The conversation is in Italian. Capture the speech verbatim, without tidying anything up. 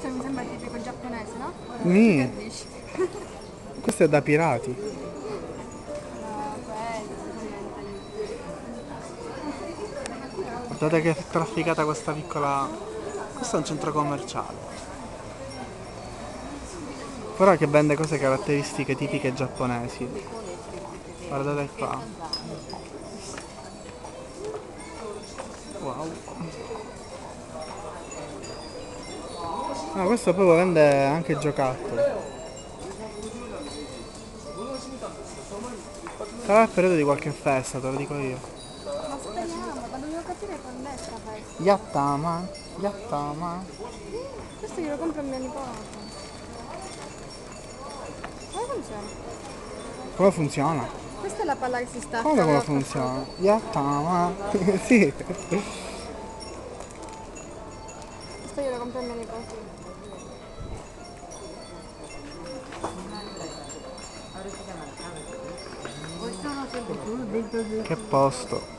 questo mi sembra tipico giapponese, no? Mi. Che dici? Questo è da pirati. No, questo, niente. Guardate che trafficata questa piccola... Questo è un centro commerciale. Però che vende cose caratteristiche tipiche giapponesi. Guardate qua. Wow. Ah, questo proprio vende anche giocattoli. Sarà il periodo di qualche festa, te lo dico io. Ma speriamo, ma dobbiamo capire quando è sta festa. Yattama, Yattama. Questo glielo compro a mio nipote. Come funziona? Come funziona? Questa è la palla che si stacca. Come come avevo troppo- funziona? Yattama. Sì. Questo glielo compro a mio nipote. Che posto.